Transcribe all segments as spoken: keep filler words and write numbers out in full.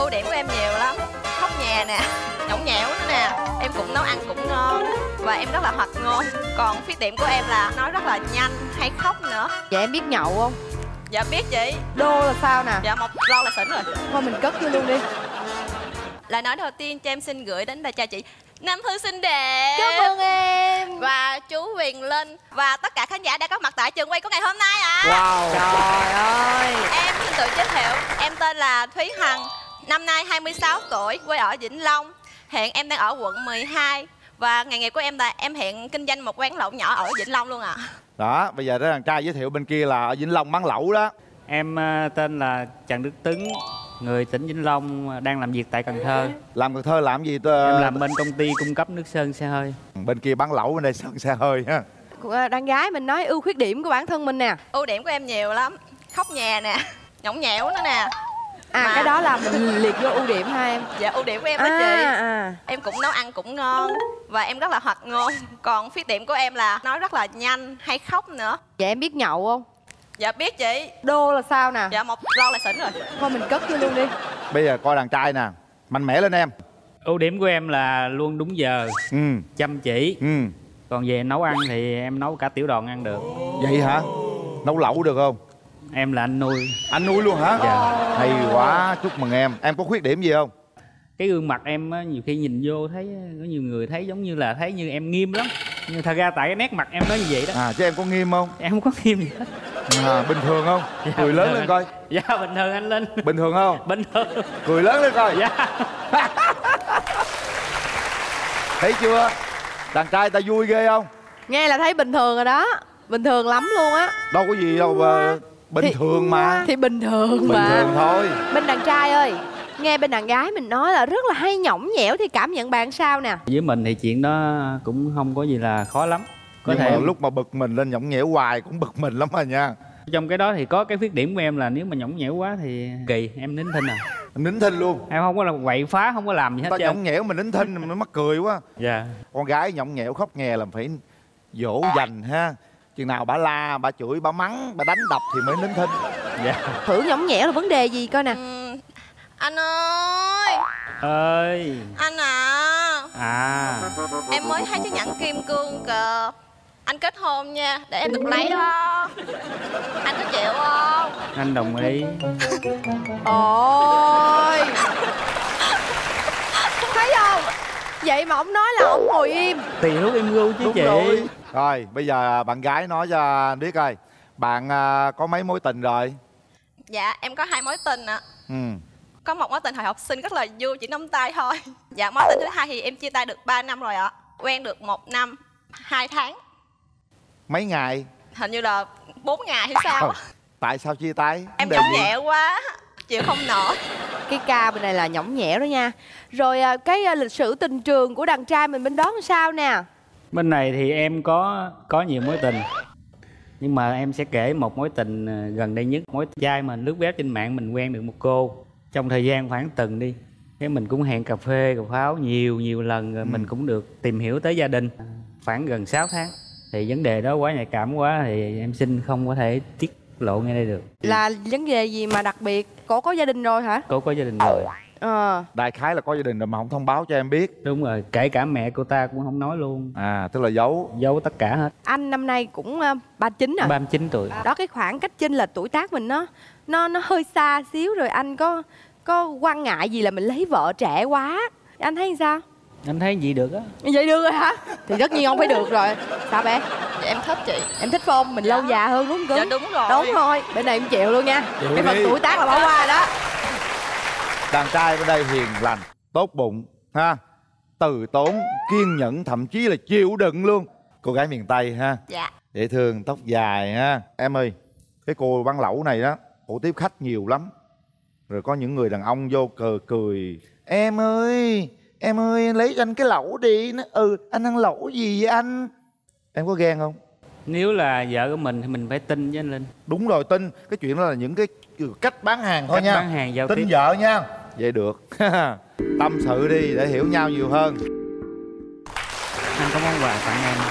Ưu điểm của em nhiều lắm. Khóc nhè nè, nhõng nhẽo nữa nè. Em cũng nấu ăn cũng ngon và em rất là hoạt ngôn. Còn khuyết điểm của em là nói rất là nhanh, hay khóc nữa. Vậy em biết nhậu không? Dạ biết chị. Đô là sao nè? Dạ một lon là xỉn rồi. Thôi mình cất vô luôn đi. Lời nói đầu tiên cho em xin gửi đến đại cha chị Nam Thư xinh đẹp. Cảm ơn em. Và chú Huyền Linh và tất cả khán giả đã có mặt tại trường quay của ngày hôm nay ạ. À. Wow. Trời ơi. Em xin tự giới thiệu. Em tên là Thúy Hằng. Năm nay hai mươi sáu tuổi, quê ở Vĩnh Long. Hiện em đang ở quận mười hai. Và nghề nghiệp của em là em hiện kinh doanh một quán lẩu nhỏ ở Vĩnh Long luôn ạ. À. Đó, bây giờ đó đàn trai giới thiệu bên kia là ở Vĩnh Long bán lẩu đó. Em uh, tên là Trần Đức Tứng, người tỉnh Vĩnh Long, đang làm việc tại Cần Thơ. Làm Cần Thơ làm gì? Em làm bên công ty cung cấp nước sơn xe hơi. Bên kia bán lẩu, bên đây sơn xe hơi ha. Đàn gái mình nói ưu khuyết điểm của bản thân mình nè. Ưu điểm của em nhiều lắm. Khóc nhè nè, nhõng nhẽo nữa nè. À mà... cái đó là mình liệt vô ưu điểm ha em. Dạ ưu điểm của em đó à, chị. à. Em cũng nấu ăn cũng ngon và em rất là hoạt ngôn. Còn khuyết điểm của em là nói rất là nhanh, hay khóc nữa. Vậy em biết nhậu không? Dạ biết chị. Đô là sao nè? Dạ một lon là xỉn rồi. Thôi mình cất vô luôn đi. Bây giờ coi đàn trai nè, mạnh mẽ lên em. Ưu điểm của em là luôn đúng giờ, ừ. chăm chỉ. ừ. Còn về nấu ăn thì em nấu cả tiểu đoàn ăn được. Vậy hả? Nấu lẩu được không? Em là anh nuôi. Anh nuôi luôn hả? Dạ. Hay quá, chúc mừng em. Em có khuyết điểm gì không? Cái gương mặt em á, nhiều khi nhìn vô thấy có nhiều người thấy giống như là thấy như em nghiêm lắm. Nhưng thật ra tại cái nét mặt em nói như vậy đó. À chứ em có nghiêm không? Em không có nghiêm gì hết. À, bình thường không? Dạ, cười lớn lên anh. coi. Dạ bình thường anh Linh. Bình thường không? Bình thường. Cười lớn lên coi. Dạ. Thấy chưa? Đàn trai ta vui ghê không? Nghe là thấy bình thường rồi đó. Bình thường lắm luôn á. Đâu có gì đâu mà bình thì, thường mà. Thì bình thường bình mà. Bình thường thôi. Bên đàn trai ơi, nghe bên đàn gái mình nói là rất là hay nhõng nhẽo thì cảm nhận bạn sao nè? Với mình thì chuyện đó cũng không có gì là khó lắm. Có Nhưng thể mà lúc mà bực mình lên nhõng nhẽo hoài cũng bực mình lắm rồi nha. Trong cái đó thì có cái khuyết điểm của em là nếu mà nhõng nhẽo quá thì kỳ, em nín thinh à. Nín thinh luôn. Em không có là quậy phá, không có làm gì hết ta trơn. nhõng nhẽo mà nín thinh nó mắc cười quá. Dạ. Con gái nhõng nhẽo khóc nhè là phải dỗ dành ha. Chừng nào bà la, bà chửi, bà mắng, bà đánh đập thì mới nín thinh. Dạ. Thử nhõng nhẽo là vấn đề gì coi nè. ừ, Anh ơi. Ơi. Anh à. À. Em mới thấy chiếc nhẫn kim cương kìa. Anh kết hôn nha, để em được lấy đó. Anh có chịu không? Anh đồng ý. Ôi. Thấy không? Vậy mà ông nói là ông ngồi im. Tùy lúc em gu chứ. Đúng chị rồi. Rồi bây giờ bạn gái nói cho anh biết coi, bạn uh, có mấy mối tình rồi? Dạ em có hai mối tình ạ. Ừ. Có một mối tình hồi học sinh rất là vui, chỉ nắm tay thôi. Dạ mối tình thứ hai thì em chia tay được ba năm rồi ạ. Quen được một năm hai tháng. Mấy ngày? Hình như là bốn ngày hay sao á. Tại sao chia tay? Em nhõng nhẹ quá, chịu không nổi. Cái ca bên này là nhõng nhẽo đó nha. Rồi cái lịch sử tình trường của đàn trai mình bên đó làm sao nè? Bên này thì em có có nhiều mối tình. Nhưng mà em sẽ kể một mối tình gần đây nhất. Mối trai mình lướt web trên mạng mình quen được một cô. Trong thời gian khoảng tuần đi, cái mình cũng hẹn cà phê, cà pháo nhiều nhiều lần rồi. Ừ. Mình cũng được tìm hiểu tới gia đình. Khoảng gần sáu tháng. Thì vấn đề đó quá nhạy cảm quá thì em xin không có thể tiết lộ ngay đây được. Là vấn đề gì mà đặc biệt? Cô có gia đình rồi hả? Cô có gia đình rồi. Ờ. Đại khái là có gia đình rồi mà không thông báo cho em biết. Đúng rồi, kể cả mẹ cô ta cũng không nói luôn. À, tức là giấu. Giấu tất cả hết. Anh năm nay cũng uh, ba mươi chín rồi. ba mươi chín tuổi. Đó, cái khoảng cách chênh lệch tuổi tác mình nó nó nó hơi xa xíu rồi. Anh có có quan ngại gì là mình lấy vợ trẻ quá? Anh thấy sao? Anh thấy gì được á. Vậy được rồi hả? Thì tất nhiên không phải được rồi. Sao bé? Dạ em thích chị. Em thích phải không? Mình Dạ. lâu già hơn đúng không? Dạ đúng rồi. Đúng rồi. Bên này em chịu luôn nha. Chịu cái phần đi. tuổi tác là bỏ qua rồi đó. Đàn trai bên đây hiền lành, tốt bụng ha, từ tốn, kiên nhẫn, thậm chí là chịu đựng luôn. Cô gái miền Tây ha. Dạ. Dễ thương, tóc dài ha. Em ơi, cái cô bán lẩu này đó, cổ tiếp khách nhiều lắm. Rồi có những người đàn ông vô cờ cười. Em ơi, em ơi lấy cho anh cái lẩu đi. Nó, ừ, anh ăn lẩu gì vậy anh? Em có ghen không? Nếu là vợ của mình thì mình phải tin với anh Linh. Đúng rồi, tin. Cái chuyện đó là những cái cách bán hàng thôi Cách nha. bán hàng giao tin tiếp. vợ nha. Vậy được. Tâm sự đi để hiểu nhau nhiều hơn. Anh có món quà tặng em.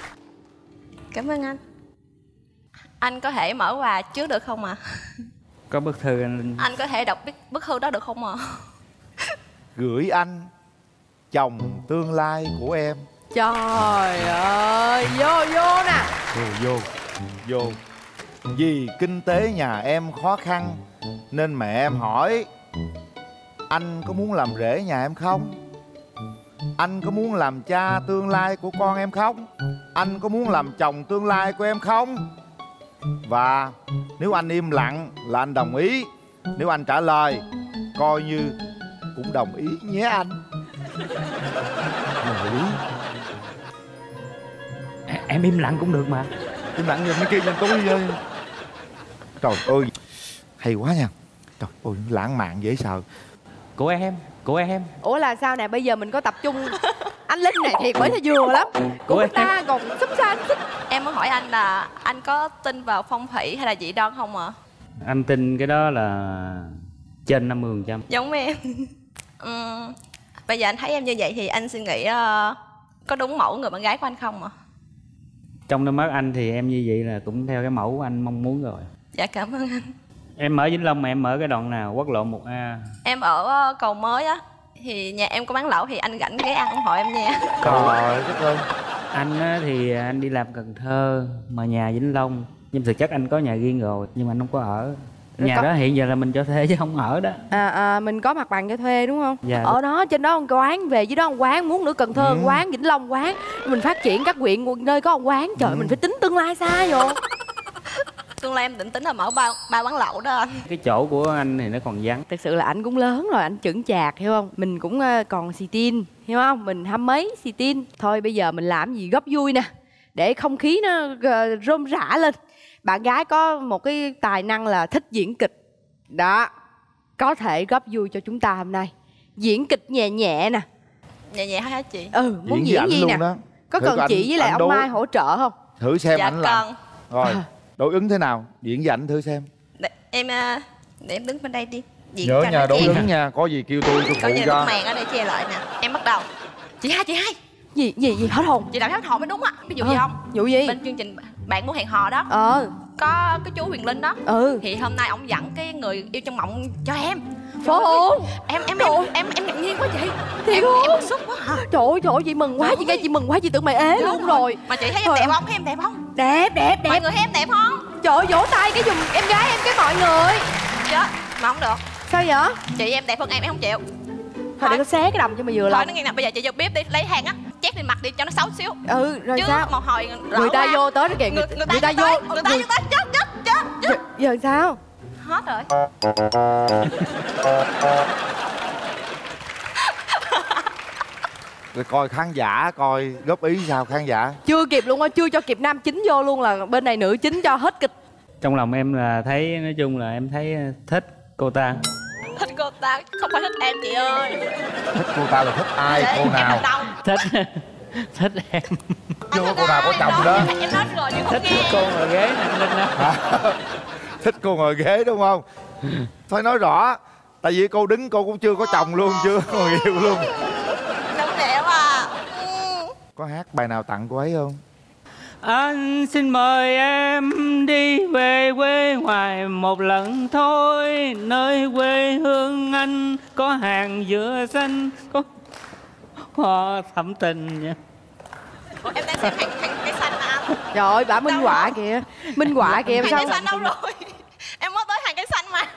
Cảm ơn anh. Anh có thể mở quà trước được không ạ? À? Có bức thư anh Linh. Anh có thể đọc bức, bức thư đó được không ạ? Gửi anh, chồng tương lai của em. Trời ơi, vô vô nè. Vô vô vô. Vì kinh tế nhà em khó khăn nên mẹ em hỏi anh có muốn làm rể nhà em không? Anh có muốn làm cha tương lai của con em không? Anh có muốn làm chồng tương lai của em không? Và nếu anh im lặng là anh đồng ý. Nếu anh trả lời coi như cũng đồng ý nhé anh. Đồng ý. Em im lặng cũng được mà. Im lặng rồi mấy kia nhanh tôi ơi. Trời ơi, hay quá nha. Trời ơi, lãng mạn dễ sợ. Của em, của em. Ủa là sao nè, bây giờ mình có tập trung. Anh Linh này thiệt bởi là vừa lắm. Của người ta còn sắp xa thích. Em muốn hỏi anh là anh có tin vào phong thủy hay là dị đoan không ạ? Anh tin cái đó là trên năm mươi phần trăm. Giống em. uhm, Bây giờ anh thấy em như vậy thì anh suy nghĩ uh, có đúng mẫu người bạn gái của anh không ạ? Trong đôi mắt anh thì em như vậy là cũng theo cái mẫu của anh mong muốn rồi. Dạ cảm ơn anh. Em ở Vĩnh Long mà em ở cái đoạn nào? Quốc lộ một A. Em ở uh, Cầu Mới á. Thì nhà em có bán lẩu thì anh rảnh ghé ăn ủng hộ em nha. Trời đất ơi. Anh á, thì anh đi làm Cần Thơ mà nhà Vĩnh Long. Nhưng thực chất anh có nhà riêng rồi nhưng mà anh không có ở. Rồi Nhà có... đó hiện giờ là mình cho thuê chứ không ở đó. À, à mình có mặt bằng cho thuê đúng không? Dạ. Ở đó trên đó một quán, về dưới đó một quán, muốn nữa Cần Thơ Ừ. quán, Vĩnh Long quán. Mình phát triển các huyện nơi có một quán. Trời, ừ. mình phải tính tương lai xa vô. Tương lai em định tính là mở ba, ba quán lẩu đó anh. Cái chỗ của anh thì nó còn vắng. Thực sự là anh cũng lớn rồi, anh chững chạc hiểu không? Mình cũng uh, còn xì tin, hiểu không? Mình hăm mấy xì tin. Thôi bây giờ mình làm gì góp vui nè, để không khí nó uh, rôm rã lên. Bạn gái có một cái tài năng là thích diễn kịch. Đó, có thể góp vui cho chúng ta hôm nay. Diễn kịch nhẹ nhẹ nè. Nhẹ nhẹ hả chị? Ừ, muốn Diễn diễn gì nè? đó. Có Thử cần anh- chị với lại anh ông đối- Mai hỗ trợ không? Thử xem Dạ ảnh làm. cần. Rồi, À. đối ứng thế nào? Diễn với ảnh thử xem. Để, em uh, để em đứng bên đây đi. Diễn Nhớ cho nha, nó đối chen. ứng nha. Có gì kêu tôi tôi Có phụ gì cho. lúc màn ở đây che lại nè. Em bắt đầu. Chị hai, chị hai. Gì, gì, gì hết hồn? Chị làm hết hồn mới đúng á. Ví dụ Ờ, gì không? vụ gì? Bên chương trình Bạn Muốn Hẹn Hò đó. Ờ, Có cái chú Huyền Linh đó. ừ. Thì hôm nay ông dẫn cái người yêu trong mộng cho em. Phố Hôn. Em em Trời em ơi. em em ngạc nhiên quá chị. Thiệt Em không? em bức xúc quá hả? Trời ơi, trời ơi, chị mừng quá, Trời chị nghe ơi. chị mừng quá, chị tưởng mày ế Chết luôn rồi. Mà chị thấy em Trời đẹp ơi. không? Thấy em đẹp không? Đẹp, đẹp, Mọi đẹp. người thấy em đẹp không? Trời ơi, vỗ tay cái giùm em gái em cái mọi người. Chết. Mà không được. Sao vậy? Chị em đẹp hơn em em không chịu. Thôi để có xé cái đầm cho mày vừa Thôi lòng. nó nghe nè, bây giờ chị vô bếp đi, lấy hàng á, chét lên mặt đi cho nó xấu xíu. Ừ, rồi Chứ sao? một hồi Người ta quá. vô tới đó kìa, người, người, người, người ta vô. tới, người ta người- vô tới chết chết chết chết. Giờ, giờ sao? Hết rồi. Rồi coi khán giả, coi góp ý sao khán giả. Chưa kịp luôn á, chưa cho kịp nam chính vô luôn là bên này nữ chính cho hết kịch. Trong lòng em là thấy, nói chung là em thấy thích cô ta. Thích cô ta, không phải thích em chị ơi. Thích cô ta là thích ai? Để Cô em nào? làm đâu. Thích thích em. Chưa có cô nào có chồng Nói, đó. Em, em nói rồi nhưng không Thích nghe. cô ngồi ghế nè anh Linh đó. À, thích cô ngồi ghế đúng không? Thôi nói rõ. Tại vì cô đứng cô cũng chưa có chồng luôn, chưa có người yêu luôn. Đúng đẹp à. Ừ. Có hát bài nào tặng cô ấy không? Anh xin mời em đi về quê ngoài một lần thôi. Nơi quê hương anh có hàng dừa xanh, có hoa thắm tình nha. Ủa, em đang xem hàng, hàng cây xanh mà anh. Trời ơi, bả minh họa kìa. Minh họa kìa Hàng sao? cây xanh đâu rồi? Em mới tới hàng cây xanh mà.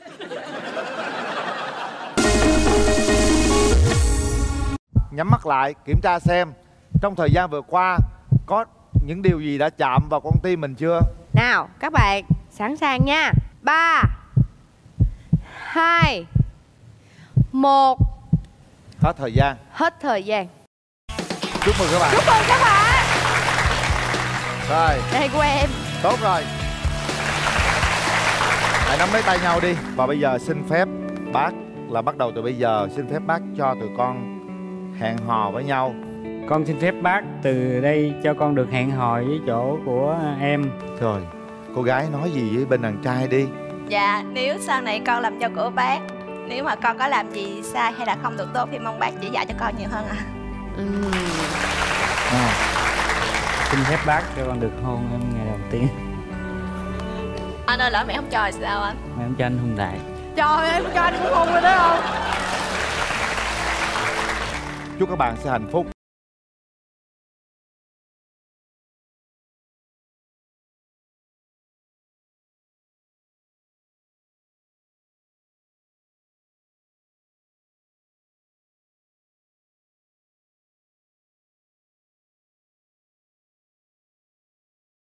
Nhắm mắt lại, kiểm tra xem trong thời gian vừa qua có những điều gì đã chạm vào con tim mình chưa? Nào, các bạn sẵn sàng nha. Ba, hai, một. Hết thời gian. Hết thời gian. Chúc mừng các bạn. Chúc mừng các bạn. Rồi, Đây của em. tốt rồi. Hãy nắm lấy tay nhau đi. Và bây giờ xin phép bác là bắt đầu từ bây giờ. Xin phép bác cho tụi con hẹn hò với nhau. Con xin phép bác từ đây cho con được hẹn hò với chỗ của em. Rồi, cô gái nói gì với bên đàn trai đi. Dạ, nếu sau này con làm dâu của bác, nếu mà con có làm gì sai hay là không được tốt thì mong bác chỉ dạy cho con nhiều hơn ạ. À. Ừm. À, Xin phép bác cho con được hôn em ngày đầu tiên. Anh ơi lỡ mẹ không cho thì sao anh? Mẹ không cho anh hôn đại. Trời em cho anh cũng hôn rồi đó không? Chúc các bạn sẽ hạnh phúc.